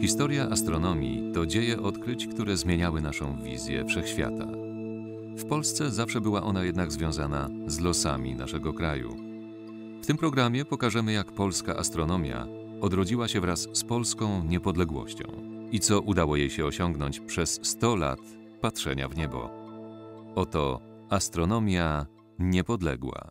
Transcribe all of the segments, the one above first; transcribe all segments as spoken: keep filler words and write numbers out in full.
Historia astronomii to dzieje odkryć, które zmieniały naszą wizję wszechświata. W Polsce zawsze była ona jednak związana z losami naszego kraju. W tym programie pokażemy, jak polska astronomia odrodziła się wraz z polską niepodległością i co udało jej się osiągnąć przez sto lat patrzenia w niebo. Oto astronomia niepodległa.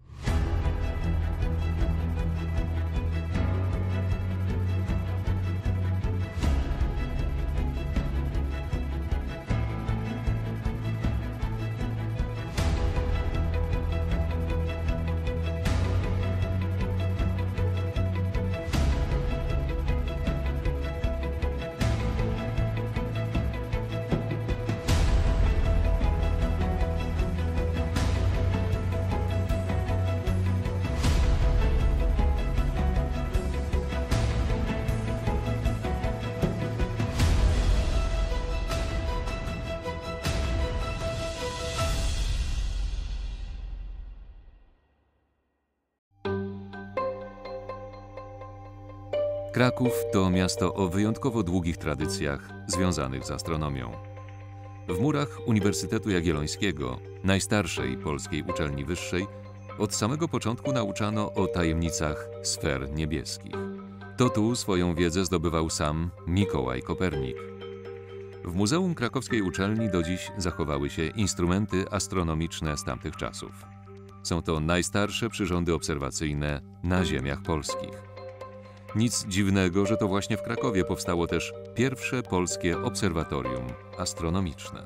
Kraków to miasto o wyjątkowo długich tradycjach związanych z astronomią. W murach Uniwersytetu Jagiellońskiego, najstarszej polskiej uczelni wyższej, od samego początku nauczano o tajemnicach sfer niebieskich. To tu swoją wiedzę zdobywał sam Mikołaj Kopernik. W Muzeum Krakowskiej Uczelni do dziś zachowały się instrumenty astronomiczne z tamtych czasów. Są to najstarsze przyrządy obserwacyjne na ziemiach polskich. Nic dziwnego, że to właśnie w Krakowie powstało też pierwsze polskie obserwatorium astronomiczne.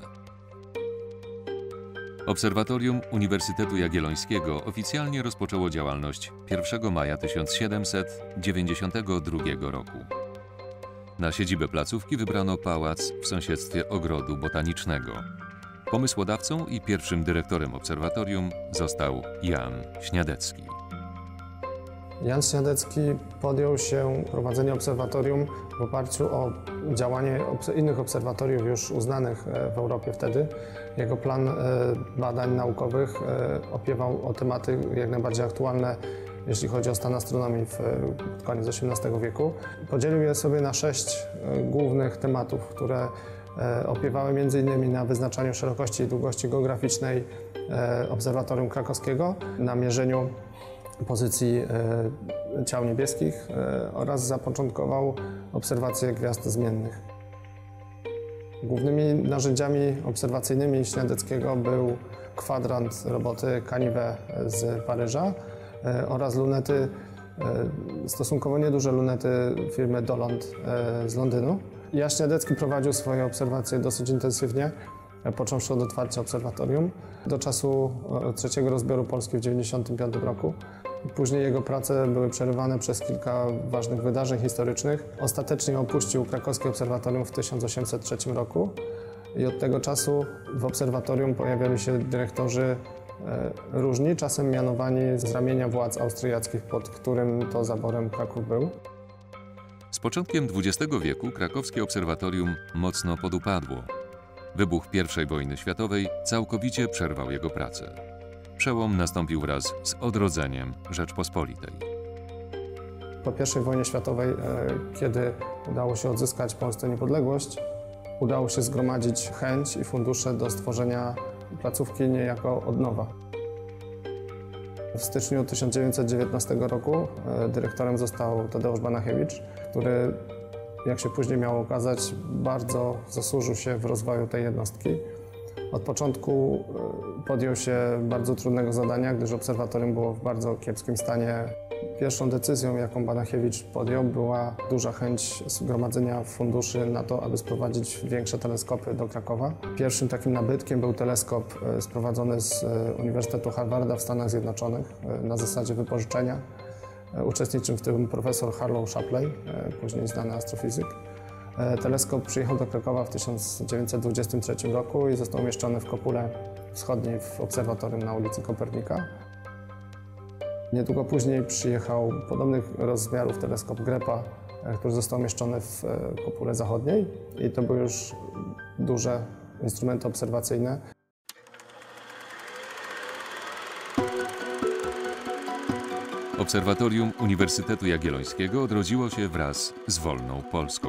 Obserwatorium Uniwersytetu Jagiellońskiego oficjalnie rozpoczęło działalność pierwszego maja tysiąc siedemset dziewięćdziesiątego drugiego roku. Na siedzibę placówki wybrano pałac w sąsiedztwie Ogrodu Botanicznego. Pomysłodawcą i pierwszym dyrektorem obserwatorium został Jan Śniadecki. Jan Śniadecki podjął się prowadzenia obserwatorium w oparciu o działanie innych obserwatoriów już uznanych w Europie wtedy. Jego plan badań naukowych opiewał o tematy jak najbardziej aktualne, jeśli chodzi o stan astronomii w koniec osiemnastego wieku. Podzielił je sobie na sześć głównych tematów, które opiewały między innymi na wyznaczaniu szerokości i długości geograficznej obserwatorium krakowskiego, na mierzeniu pozycji e, ciał niebieskich e, oraz zapoczątkował obserwacje gwiazd zmiennych. Głównymi narzędziami obserwacyjnymi Śniadeckiego był kwadrant roboty Canive z Paryża e, oraz lunety, e, stosunkowo nieduże lunety firmy Dollond e, z Londynu. Jan Śniadecki prowadził swoje obserwacje dosyć intensywnie, począwszy od otwarcia obserwatorium do czasu trzeciego rozbioru Polski w tysiąc dziewięćset dziewięćdziesiątym piątym roku. Później jego prace były przerywane przez kilka ważnych wydarzeń historycznych. Ostatecznie opuścił krakowskie obserwatorium w tysiąc osiemset trzecim roku i od tego czasu w obserwatorium pojawiali się dyrektorzy różni, czasem mianowani z ramienia władz austriackich, pod którym to zaborem Kraków był. Z początkiem dwudziestego wieku krakowskie obserwatorium mocno podupadło. Wybuch pierwszej wojny światowej całkowicie przerwał jego pracę. Przełom nastąpił wraz z odrodzeniem Rzeczpospolitej. Po pierwszej wojnie światowej, kiedy udało się odzyskać Polsce niepodległość, udało się zgromadzić chęć i fundusze do stworzenia placówki niejako od nowa. W styczniu tysiąc dziewięćset dziewiętnastego roku dyrektorem został Tadeusz Banachiewicz, który, jak się później miało okazać, bardzo zasłużył się w rozwoju tej jednostki. Od początku podjął się bardzo trudnego zadania, gdyż obserwatorium było w bardzo kiepskim stanie. Pierwszą decyzją, jaką Banachiewicz podjął, była duża chęć zgromadzenia funduszy na to, aby sprowadzić większe teleskopy do Krakowa. Pierwszym takim nabytkiem był teleskop sprowadzony z Uniwersytetu Harvarda w Stanach Zjednoczonych na zasadzie wypożyczenia. Uczestniczył w tym profesor Harlow Shapley, później znany astrofizyk. Teleskop przyjechał do Krakowa w tysiąc dziewięćset dwudziestym trzecim roku i został umieszczony w kopule wschodniej w obserwatorium na ulicy Kopernika. Niedługo później przyjechał podobnych rozmiarów teleskop Grepa, który został umieszczony w kopule zachodniej i to były już duże instrumenty obserwacyjne. Obserwatorium Uniwersytetu Jagiellońskiego odrodziło się wraz z wolną Polską.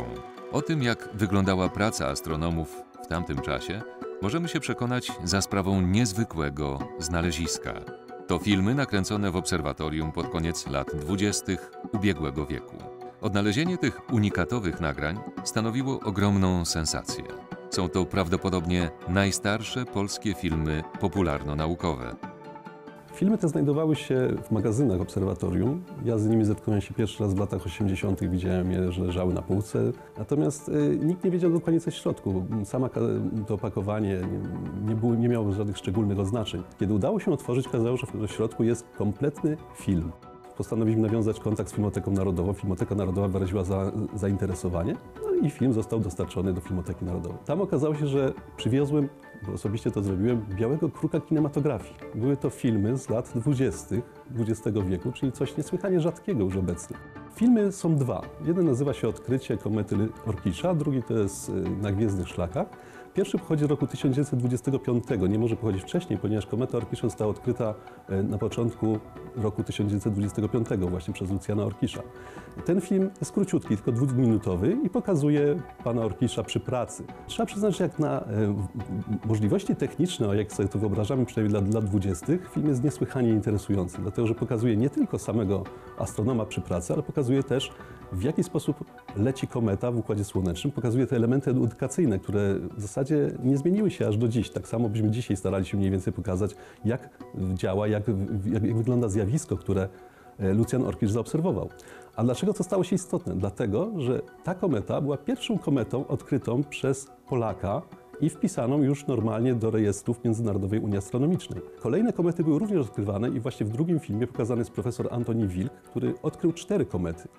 O tym, jak wyglądała praca astronomów w tamtym czasie, możemy się przekonać za sprawą niezwykłego znaleziska. To filmy nakręcone w obserwatorium pod koniec lat dwudziestych ubiegłego wieku. Odnalezienie tych unikatowych nagrań stanowiło ogromną sensację. Są to prawdopodobnie najstarsze polskie filmy popularno-naukowe. Filmy te znajdowały się w magazynach obserwatorium. Ja z nimi zetknąłem się pierwszy raz w latach osiemdziesiątych. Widziałem je, że leżały na półce. Natomiast y, nikt nie wiedział dokładnie, co jest w środku. Sama to opakowanie nie, nie, było, nie miało żadnych szczególnych oznaczeń. Kiedy udało się otworzyć, okazało się, że w środku jest kompletny film. Postanowiliśmy nawiązać kontakt z Filmoteką Narodową. Filmoteka Narodowa wyraziła za, zainteresowanie, no i film został dostarczony do Filmoteki Narodowej. Tam okazało się, że przywiozłem, bo osobiście to zrobiłem, białego kruka kinematografii. Były to filmy z lat dwudziestych dwudziestego wieku, czyli coś niesłychanie rzadkiego już obecnie. Filmy są dwa. Jeden nazywa się Odkrycie komety Orkisza, drugi to jest Na gwiezdnych szlakach. Pierwszy pochodzi z roku tysiąc dziewięćset dwudziestego piątego, nie może pochodzić wcześniej, ponieważ kometa Orkisza została odkryta na początku roku tysiąc dziewięćset dwudziestego piątego właśnie przez Lucjana Orkisza. Ten film jest króciutki, tylko dwuminutowy i pokazuje pana Orkisza przy pracy. Trzeba przyznać, że jak na e, możliwości techniczne, jak sobie to wyobrażamy, przynajmniej dla lat dwudziestych, film jest niesłychanie interesujący, dlatego że pokazuje nie tylko samego astronoma przy pracy, ale pokazuje też, w jaki sposób leci kometa w Układzie Słonecznym, pokazuje te elementy edukacyjne, które w zasadzie nie zmieniły się aż do dziś. Tak samo byśmy dzisiaj starali się mniej więcej pokazać, jak działa, jak, jak, jak wygląda zjawisko, które Lucjan Orkisz zaobserwował. A dlaczego to stało się istotne? Dlatego, że ta kometa była pierwszą kometą odkrytą przez Polaka i wpisaną już normalnie do rejestrów Międzynarodowej Unii Astronomicznej. Kolejne komety były również odkrywane i właśnie w drugim filmie pokazany jest profesor Antoni Wilk, który odkrył cztery komety.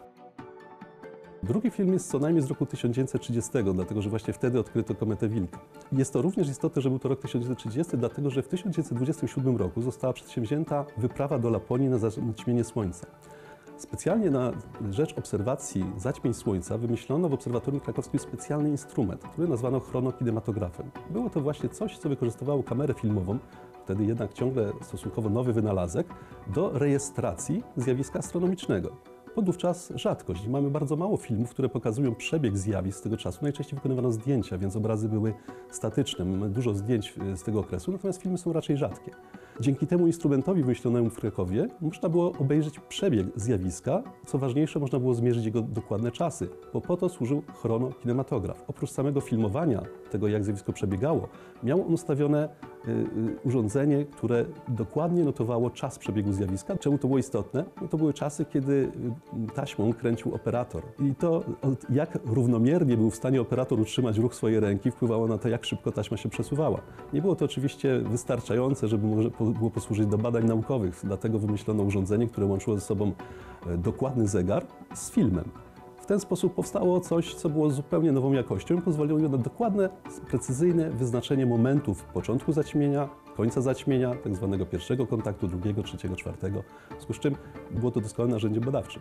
Drugi film jest co najmniej z roku tysiąc dziewięćset trzydziestego, dlatego że właśnie wtedy odkryto kometę Wilka. Jest to również istotne, że był to rok tysiąc dziewięćset trzydziesty, dlatego że w tysiąc dziewięćset dwudziestym siódmym roku została przedsięwzięta wyprawa do Laponii na zaćmienie Słońca. Specjalnie na rzecz obserwacji zaćmień Słońca wymyślono w Obserwatorium Krakowskim specjalny instrument, który nazwano chronokinematografem. Było to właśnie coś, co wykorzystywało kamerę filmową, wtedy jednak ciągle stosunkowo nowy wynalazek, do rejestracji zjawiska astronomicznego. Wówczas rzadkość. Mamy bardzo mało filmów, które pokazują przebieg zjawisk z tego czasu. Najczęściej wykonywano zdjęcia, więc obrazy były statyczne. Mamy dużo zdjęć z tego okresu, natomiast filmy są raczej rzadkie. Dzięki temu instrumentowi wymyślonemu w Krakowie można było obejrzeć przebieg zjawiska. Co ważniejsze, można było zmierzyć jego dokładne czasy, bo po to służył chronokinematograf. Oprócz samego filmowania tego, jak zjawisko przebiegało, miało on ustawione y, y, urządzenie, które dokładnie notowało czas przebiegu zjawiska. Czemu to było istotne? No to były czasy, kiedy taśmą kręcił operator. I to, jak równomiernie był w stanie operator utrzymać ruch swojej ręki, wpływało na to, jak szybko taśma się przesuwała. Nie było to oczywiście wystarczające, żeby może było posłużyć do badań naukowych, dlatego wymyślono urządzenie, które łączyło ze sobą dokładny zegar z filmem. W ten sposób powstało coś, co było zupełnie nową jakością i pozwoliło na dokładne, precyzyjne wyznaczenie momentów początku zaćmienia, końca zaćmienia, tak zwanego pierwszego kontaktu, drugiego, trzeciego, czwartego, w związku z czym było to doskonałe narzędzie badawcze.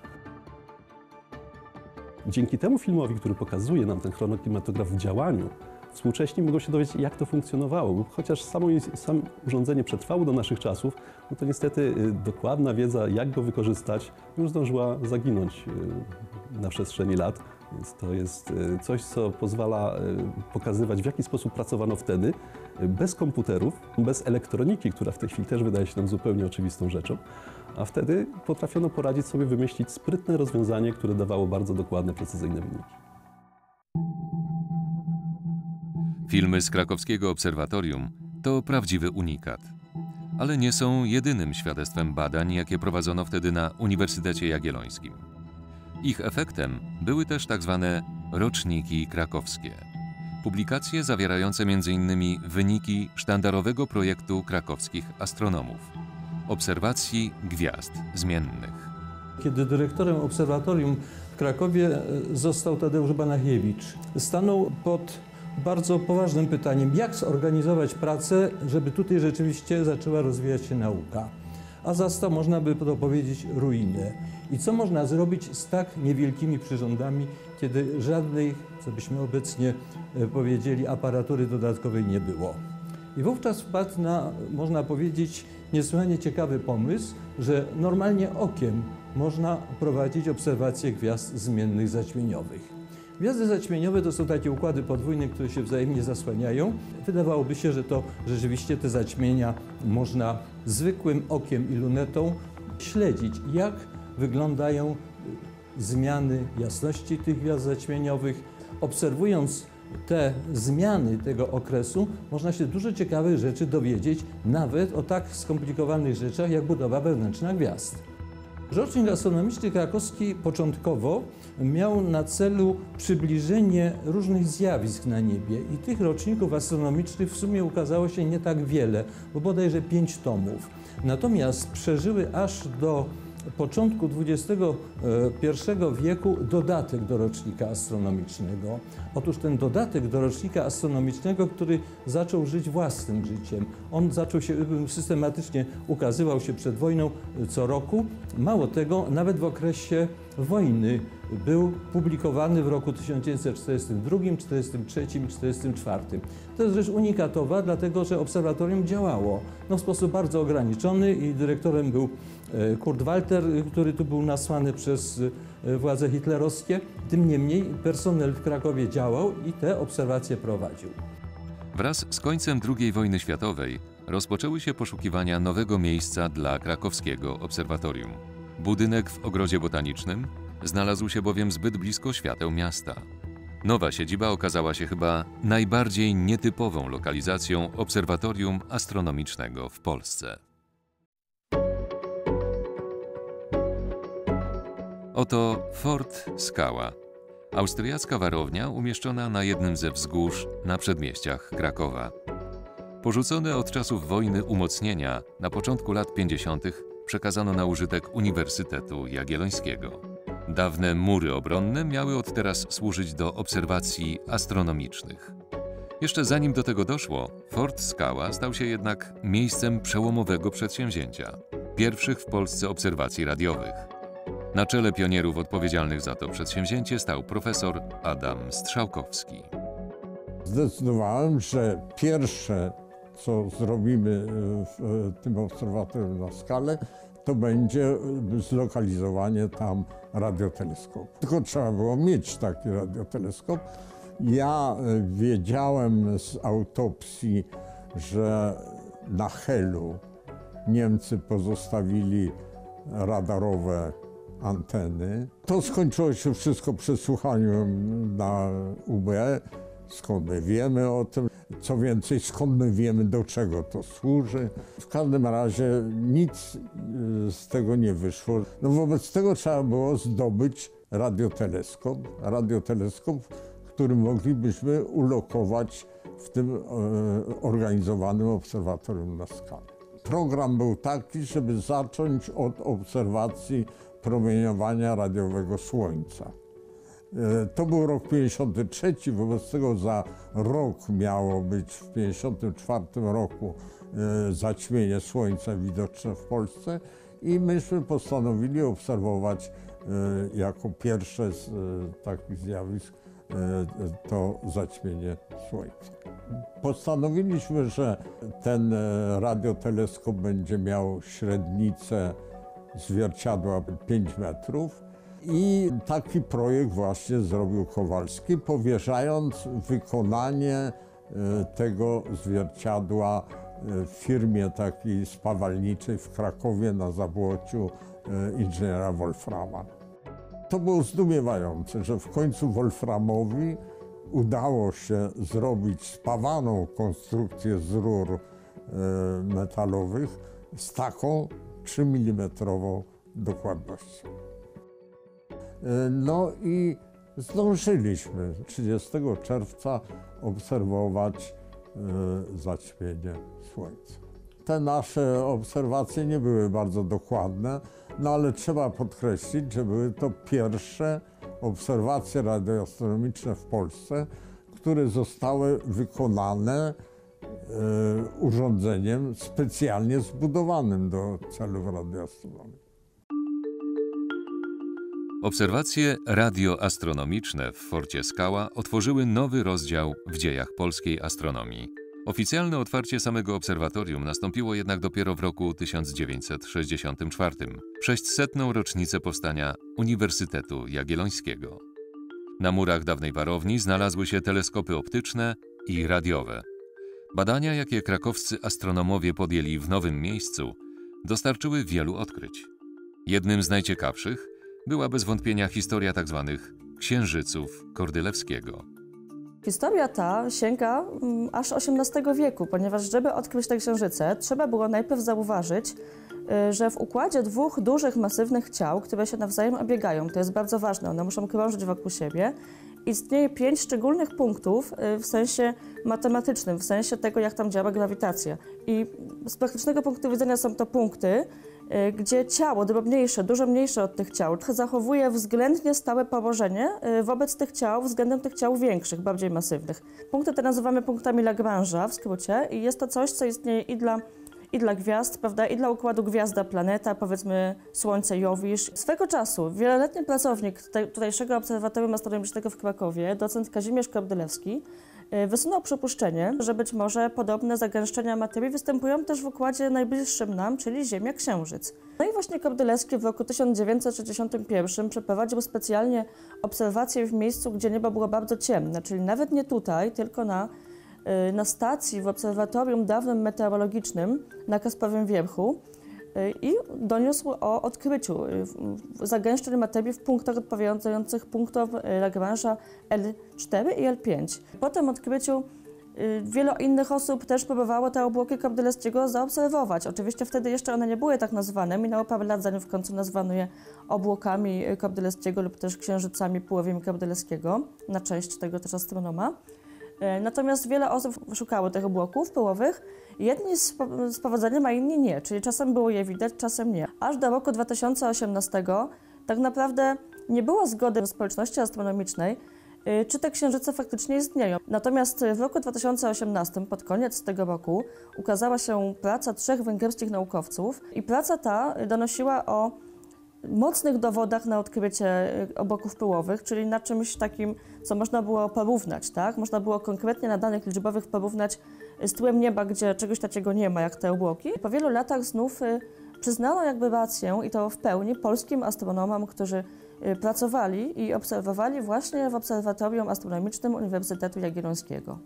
Dzięki temu filmowi, który pokazuje nam ten chronokinematograf w działaniu, współcześni mogą się dowiedzieć, jak to funkcjonowało, bo chociaż samo, samo urządzenie przetrwało do naszych czasów, no to niestety dokładna wiedza, jak go wykorzystać, już zdążyła zaginąć na przestrzeni lat. Więc to jest coś, co pozwala pokazywać, w jaki sposób pracowano wtedy, bez komputerów, bez elektroniki, która w tej chwili też wydaje się nam zupełnie oczywistą rzeczą, a wtedy potrafiono poradzić sobie, wymyślić sprytne rozwiązanie, które dawało bardzo dokładne, precyzyjne wyniki. Filmy z krakowskiego obserwatorium to prawdziwy unikat. Ale nie są jedynym świadectwem badań, jakie prowadzono wtedy na Uniwersytecie Jagiellońskim. Ich efektem były też tak zwane roczniki krakowskie. Publikacje zawierające między innymi wyniki sztandarowego projektu krakowskich astronomów – obserwacji gwiazd zmiennych. Kiedy dyrektorem obserwatorium w Krakowie został Tadeusz Banachiewicz, stanął pod bardzo poważnym pytaniem, jak zorganizować pracę, żeby tutaj rzeczywiście zaczęła rozwijać się nauka. A zastał, można by to powiedzieć, ruinę. I co można zrobić z tak niewielkimi przyrządami, kiedy żadnej, co byśmy obecnie powiedzieli, aparatury dodatkowej nie było. I wówczas wpadł na, można powiedzieć, niesłychanie ciekawy pomysł, że normalnie okiem można prowadzić obserwacje gwiazd zmiennych zaćmieniowych. Gwiazdy zaćmieniowe to są takie układy podwójne, które się wzajemnie zasłaniają. Wydawałoby się, że to rzeczywiście te zaćmienia można zwykłym okiem i lunetą śledzić, jak wyglądają zmiany jasności tych gwiazd zaćmieniowych. Obserwując te zmiany tego okresu, można się dużo ciekawych rzeczy dowiedzieć, nawet o tak skomplikowanych rzeczach jak budowa wewnętrzna gwiazd. Rocznik astronomiczny krakowski początkowo miał na celu przybliżenie różnych zjawisk na niebie i tych roczników astronomicznych w sumie ukazało się nie tak wiele, bo bodajże pięć tomów. Natomiast przeżyły aż do początku dwudziestego pierwszego wieku dodatek do rocznika astronomicznego. Otóż ten dodatek do rocznika astronomicznego, który zaczął żyć własnym życiem. On zaczął się systematycznie, ukazywał się przed wojną co roku. Mało tego, nawet w okresie wojny był publikowany w roku tysiąc dziewięćset czterdziestym drugim, czterdziestym trzecim i czterdziestym czwartym. To jest rzecz unikatowa, dlatego że obserwatorium działało no, w sposób bardzo ograniczony i dyrektorem był Kurt Walter, który tu był nasłany przez władze hitlerowskie. Tym niemniej personel w Krakowie działał i te obserwacje prowadził. Wraz z końcem drugiej wojny światowej rozpoczęły się poszukiwania nowego miejsca dla krakowskiego obserwatorium. Budynek w ogrodzie botanicznym znalazł się bowiem zbyt blisko świateł miasta. Nowa siedziba okazała się chyba najbardziej nietypową lokalizacją obserwatorium astronomicznego w Polsce. Oto Fort Skała, austriacka warownia umieszczona na jednym ze wzgórz na przedmieściach Krakowa. Porzucone od czasów wojny umocnienia na początku lat pięćdziesiątych przekazano na użytek Uniwersytetu Jagiellońskiego. Dawne mury obronne miały od teraz służyć do obserwacji astronomicznych. Jeszcze zanim do tego doszło, Fort Skała stał się jednak miejscem przełomowego przedsięwzięcia, pierwszych w Polsce obserwacji radiowych. Na czele pionierów odpowiedzialnych za to przedsięwzięcie stał profesor Adam Strzałkowski. Zdecydowałem, że pierwsze, co zrobimy w tym obserwatorium na Skale, to będzie zlokalizowanie tam radioteleskopu. Tylko trzeba było mieć taki radioteleskop. Ja wiedziałem z autopsji, że na Helu Niemcy pozostawili radarowe anteny. To skończyło się wszystko przesłuchaniem na U B. Skąd my wiemy o tym? Co więcej, skąd my wiemy, do czego to służy? W każdym razie nic z tego nie wyszło. No wobec tego trzeba było zdobyć radioteleskop. Radioteleskop, który moglibyśmy ulokować w tym e, organizowanym obserwatorium na Skale. Program był taki, żeby zacząć od obserwacji promieniowania radiowego Słońca. To był rok pięćdziesiąty trzeci, wobec tego za rok miało być w pięćdziesiątym czwartym roku zaćmienie Słońca widoczne w Polsce i myśmy postanowili obserwować jako pierwsze z takich zjawisk to zaćmienie Słońca. Postanowiliśmy, że ten radioteleskop będzie miał średnicę zwierciadła pięć metrów i taki projekt właśnie zrobił Kowalski, powierzając wykonanie tego zwierciadła firmie takiej spawalniczej w Krakowie na Zabłociu inżyniera Wolframa. To było zdumiewające, że w końcu Wolframowi udało się zrobić spawaną konstrukcję z rur metalowych z taką trzymilometrową dokładnością. No i zdążyliśmy trzydziestego czerwca obserwować zaćmienie Słońca. Te nasze obserwacje nie były bardzo dokładne, no ale trzeba podkreślić, że były to pierwsze obserwacje radioastronomiczne w Polsce, które zostały wykonane urządzeniem specjalnie zbudowanym do celów radioastronomii. Obserwacje radioastronomiczne w Forcie Skała otworzyły nowy rozdział w dziejach polskiej astronomii. Oficjalne otwarcie samego obserwatorium nastąpiło jednak dopiero w roku tysiąc dziewięćset sześćdziesiątym czwartym, w sześćsetną rocznicę powstania Uniwersytetu Jagiellońskiego. Na murach dawnej warowni znalazły się teleskopy optyczne i radiowe. Badania, jakie krakowscy astronomowie podjęli w nowym miejscu, dostarczyły wielu odkryć. Jednym z najciekawszych była bez wątpienia historia tzw. księżyców Kordylewskiego. Historia ta sięga mm, aż osiemnastego wieku, ponieważ żeby odkryć te księżyce, trzeba było najpierw zauważyć, y, że w układzie dwóch dużych, masywnych ciał, które się nawzajem obiegają, to jest bardzo ważne, one muszą krążyć wokół siebie, istnieje pięć szczególnych punktów y, w sensie matematycznym, w sensie tego, jak tam działa grawitacja. I z praktycznego punktu widzenia są to punkty, y, gdzie ciało drobniejsze, dużo mniejsze od tych ciał, zachowuje względnie stałe położenie y, wobec tych ciał, względem tych ciał większych, bardziej masywnych. Punkty te nazywamy punktami Lagrange'a w skrócie i jest to coś, co istnieje i dla i dla gwiazd, prawda, i dla układu gwiazda-planeta, powiedzmy Słońce, Jowisz. Swego czasu wieloletni pracownik tutaj, tutejszego Obserwatorium Astronomicznego w Krakowie, docent Kazimierz Kordylewski, wysunął przypuszczenie, że być może podobne zagęszczenia materii występują też w układzie najbliższym nam, czyli Ziemia-Księżyc. No i właśnie Kordylewski w roku tysiąc dziewięćset sześćdziesiątym pierwszym przeprowadził specjalnie obserwacje w miejscu, gdzie niebo było bardzo ciemne, czyli nawet nie tutaj, tylko na na stacji w obserwatorium dawnym meteorologicznym na Kasprowym Wierchu i doniósł o odkryciu zagęszczeń materii w punktach odpowiadających punktom Lagrange'a L cztery i L pięć. Po tym odkryciu wielu innych osób też próbowało te obłoki Kordylewskiego zaobserwować. Oczywiście wtedy jeszcze one nie były tak nazwane. Minęło parę lat, zanim w końcu nazwano je obłokami Kordylewskiego lub też księżycami pyłowymi Kordylewskiego, na cześć tego też astronoma. Natomiast wiele osób szukało tych obłoków pyłowych, jedni z, po, z powodzeniem, a inni nie, czyli czasem było je widać, czasem nie. Aż do roku dwa tysiące osiemnastego tak naprawdę nie było zgody w społeczności astronomicznej, czy te księżyce faktycznie istnieją. Natomiast w roku dwa tysiące osiemnastym, pod koniec tego roku, ukazała się praca trzech węgierskich naukowców i praca ta donosiła o mocnych dowodach na odkrycie obłoków pyłowych, czyli na czymś takim, co można było porównać, tak? Można było konkretnie na danych liczbowych porównać z tyłem nieba, gdzie czegoś takiego nie ma, jak te obłoki. Po wielu latach znów przyznano jakby rację, i to w pełni, polskim astronomom, którzy pracowali i obserwowali właśnie w Obserwatorium Astronomicznym Uniwersytetu Jagiellońskiego.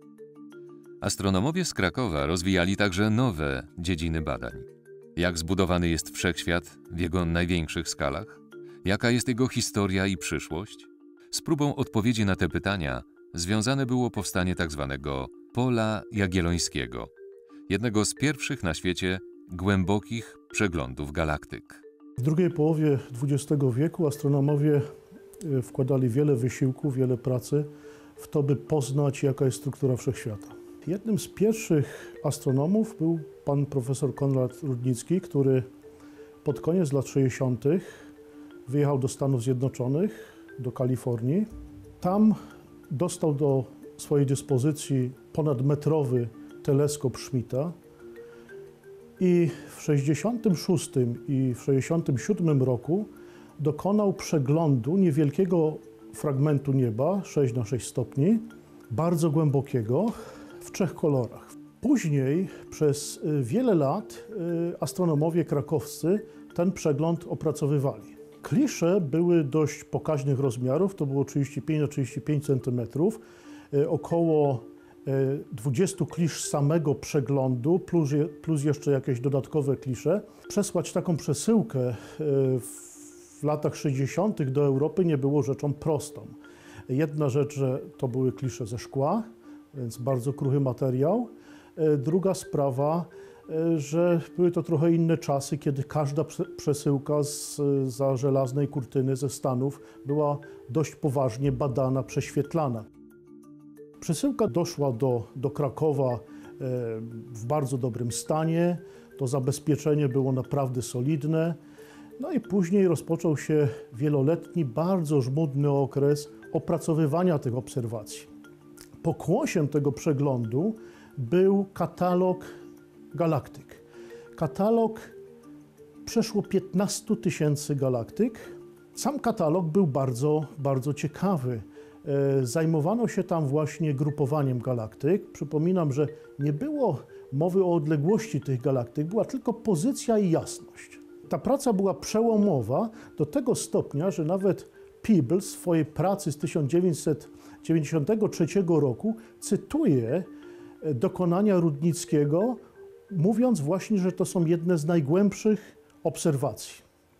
Astronomowie z Krakowa rozwijali także nowe dziedziny badań. Jak zbudowany jest wszechświat w jego największych skalach? Jaka jest jego historia i przyszłość? Z próbą odpowiedzi na te pytania związane było powstanie tzw. Pola Jagiellońskiego, jednego z pierwszych na świecie głębokich przeglądów galaktyk. W drugiej połowie dwudziestego wieku astronomowie wkładali wiele wysiłku, wiele pracy w to, by poznać, jaka jest struktura wszechświata. Jednym z pierwszych astronomów był pan profesor Konrad Rudnicki, który pod koniec lat sześćdziesiątych wyjechał do Stanów Zjednoczonych, do Kalifornii. Tam dostał do swojej dyspozycji ponadmetrowy teleskop Schmidta i w sześćdziesiątym szóstym i w sześćdziesiątym siódmym roku dokonał przeglądu niewielkiego fragmentu nieba, sześć na sześć stopni, bardzo głębokiego, w trzech kolorach. Później przez wiele lat astronomowie krakowscy ten przegląd opracowywali. Klisze były dość pokaźnych rozmiarów, to było trzydzieści pięć na trzydzieści pięć centymetrów, około dwadzieścia klisz samego przeglądu, plus, plus jeszcze jakieś dodatkowe klisze. Przesłać taką przesyłkę w latach sześćdziesiątych do Europy nie było rzeczą prostą. Jedna rzecz, że to były klisze ze szkła, więc bardzo kruchy materiał. Druga sprawa, że były to trochę inne czasy, kiedy każda przesyłka z, za żelaznej kurtyny ze Stanów była dość poważnie badana, prześwietlana. Przesyłka doszła do, do Krakowa w bardzo dobrym stanie, to zabezpieczenie było naprawdę solidne. No i później rozpoczął się wieloletni, bardzo żmudny okres opracowywania tych obserwacji. Pokłosiem tego przeglądu był katalog galaktyk. Katalog przeszło piętnaście tysięcy galaktyk. Sam katalog był bardzo, bardzo ciekawy. Zajmowano się tam właśnie grupowaniem galaktyk. Przypominam, że nie było mowy o odległości tych galaktyk, była tylko pozycja i jasność. Ta praca była przełomowa do tego stopnia, że nawet Peebles w swojej pracy z tysiąc dziewięćset dziewięćdziesiątego trzeciego roku cytuje dokonania Rudnickiego, mówiąc właśnie, że to są jedne z najgłębszych obserwacji.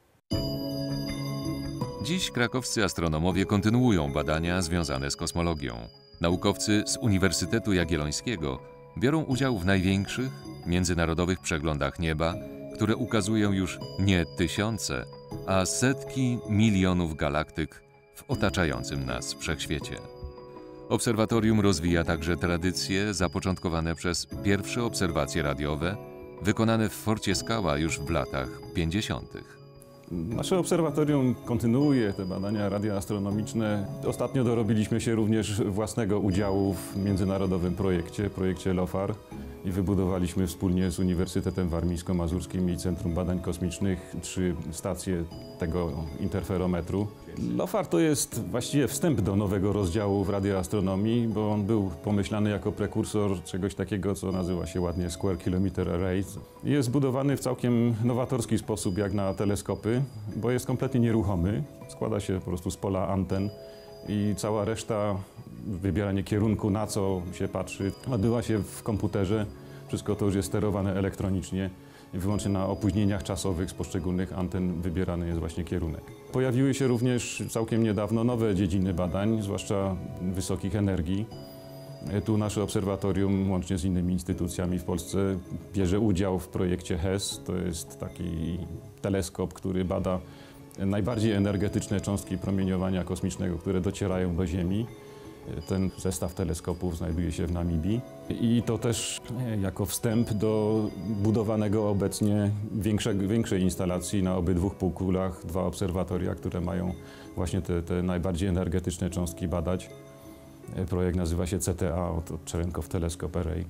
Dziś krakowscy astronomowie kontynuują badania związane z kosmologią. Naukowcy z Uniwersytetu Jagiellońskiego biorą udział w największych międzynarodowych przeglądach nieba, które ukazują już nie tysiące, a setki milionów galaktyk w otaczającym nas wszechświecie. Obserwatorium rozwija także tradycje zapoczątkowane przez pierwsze obserwacje radiowe, wykonane w Forcie Skała już w latach pięćdziesiątych. Nasze obserwatorium kontynuuje te badania radioastronomiczne. Ostatnio dorobiliśmy się również własnego udziału w międzynarodowym projekcie, projekcie LOFAR, i wybudowaliśmy wspólnie z Uniwersytetem Warmińsko-Mazurskim i Centrum Badań Kosmicznych trzy stacje tego interferometru. LOFAR to jest właściwie wstęp do nowego rozdziału w radioastronomii, bo on był pomyślany jako prekursor czegoś takiego, co nazywa się ładnie Square Kilometer Array. Jest zbudowany w całkiem nowatorski sposób jak na teleskopy, bo jest kompletnie nieruchomy. Składa się po prostu z pola anten i cała reszta, wybieranie kierunku, na co się patrzy, odbywa się w komputerze. Wszystko to już jest sterowane elektronicznie i wyłącznie na opóźnieniach czasowych z poszczególnych anten wybierany jest właśnie kierunek. Pojawiły się również całkiem niedawno nowe dziedziny badań, zwłaszcza wysokich energii. Tu nasze obserwatorium, łącznie z innymi instytucjami w Polsce, bierze udział w projekcie H E S. To jest taki teleskop, który bada najbardziej energetyczne cząstki promieniowania kosmicznego, które docierają do Ziemi. Ten zestaw teleskopów znajduje się w Namibii i to też jako wstęp do budowanego obecnie większej, większej instalacji na obydwu półkulach, dwa obserwatoria, które mają właśnie te, te najbardziej energetyczne cząstki badać. Projekt nazywa się C T A, od Cherenkov Telescope Array.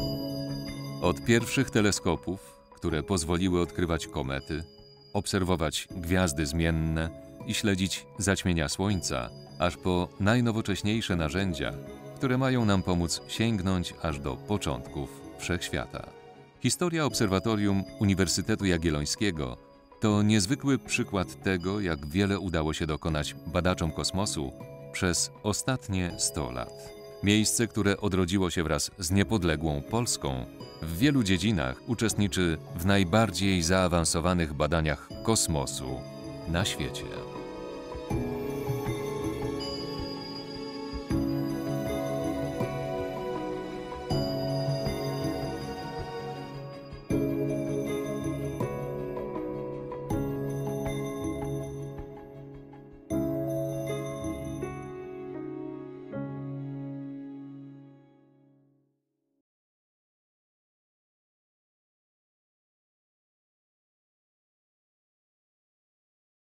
Od pierwszych teleskopów, które pozwoliły odkrywać komety, obserwować gwiazdy zmienne i śledzić zaćmienia Słońca, aż po najnowocześniejsze narzędzia, które mają nam pomóc sięgnąć aż do początków wszechświata. Historia Obserwatorium Uniwersytetu Jagiellońskiego to niezwykły przykład tego, jak wiele udało się dokonać badaczom kosmosu przez ostatnie sto lat. Miejsce, które odrodziło się wraz z niepodległą Polską, w wielu dziedzinach uczestniczy w najbardziej zaawansowanych badaniach kosmosu na świecie.